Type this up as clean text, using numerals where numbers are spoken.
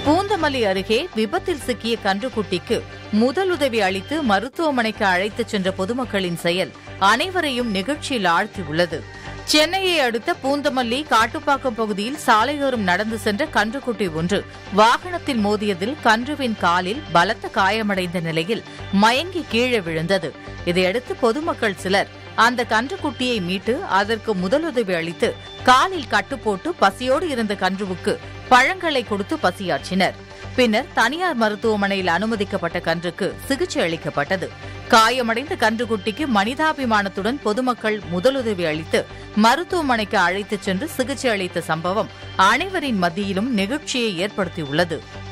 பூந்தமல்லி அருகே விபத்தில் சிக்கிய கன்றுக்குட்டிக்கு முதலுதவி அளித்து மருத்துவமனைக்கு அழைத்துச் சென்ற பொதுமக்களின் செயல் அனைவரையும் நிகழ்ச்சியில் ஆழ்த்தியுள்ளது. சென்னையை அடுத்த பூந்தமல்லி காட்டுப்பாக்கம் பகுதியில் சாலையோரம் நடந்து சென்ற கன்றுக்குட்டி ஒன்று வாகனத்தில் மோதியதில் கன்றுவின் காலில் பலத்த காயமடைந்த நிலையில் மயங்கி கீழே விழுந்தது. இதையடுத்து பொதுமக்கள் சிலர் அந்த கன்றுக்குட்டியை மீட்டு அதற்கு முதலுதவி அளித்து காலில் கட்டுப்போட்டு பசியோடு இருந்த கன்றுவுக்கு பழங்களை கொடுத்து பசியாற்றினர். பின்னர் தனியார் மருத்துவமனையில் அனுமதிக்கப்பட்ட கன்றுக்கு சிகிச்சை அளிக்கப்பட்டது. காயமடைந்த கன்றுக்குட்டிக்கு மனிதாபிமானத்துடன் பொதுமக்கள் முதலுதவி அளித்து மருத்துவமனைக்கு அழைத்துச் சென்று சிகிச்சை அளித்த சம்பவம் அனைவரின் மத்தியிலும் நெகிழ்ச்சியை ஏற்படுத்தியுள்ளது.